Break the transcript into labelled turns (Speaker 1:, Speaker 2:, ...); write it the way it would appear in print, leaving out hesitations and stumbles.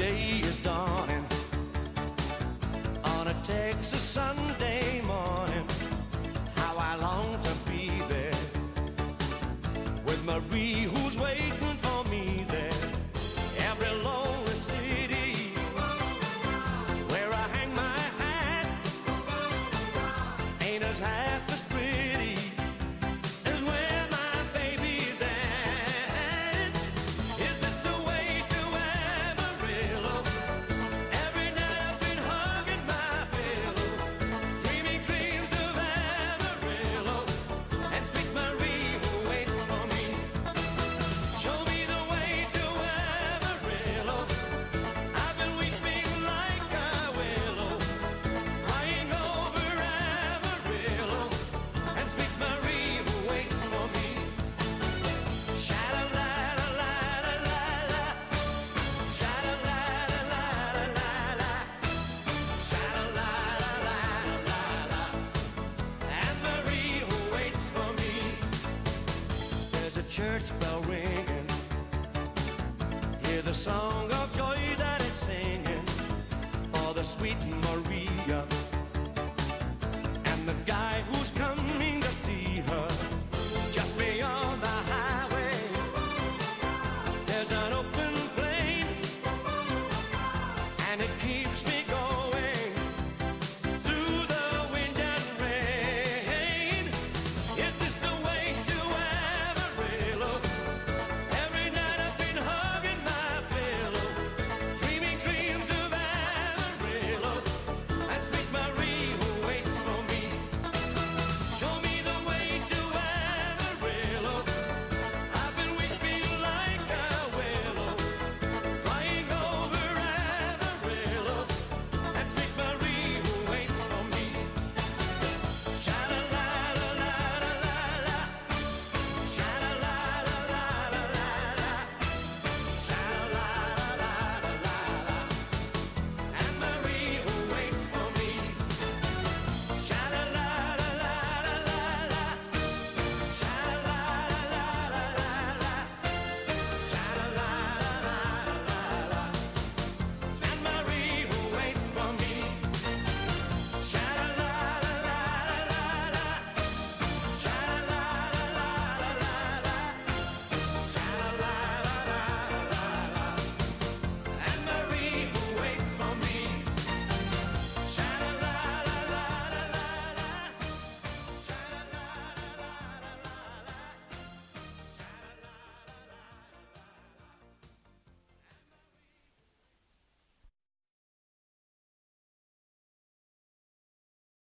Speaker 1: day is dawning on a Texas Sunday morning. How I long to be there with Marie, who's waiting for me there. Every lonely city where I hang my hat ain't as half as pretty as where my baby's at. Is this the way to Amarillo? Every night I've been hugging my pillow, dreaming dreams of Amarillo and sweet Marie who waits for me. Show me the way to Amarillo. I've been weeping like a willow, crying over Amarillo and sweet Marie who waits for me. Sha-la-la-la-la-la-la-la, sha-la-la-la-la-la-la, sha-la-la-la-la-la-la, and Marie who waits for me. There's a church bell ringing, hear the song of joy that is singing for the sweet Maria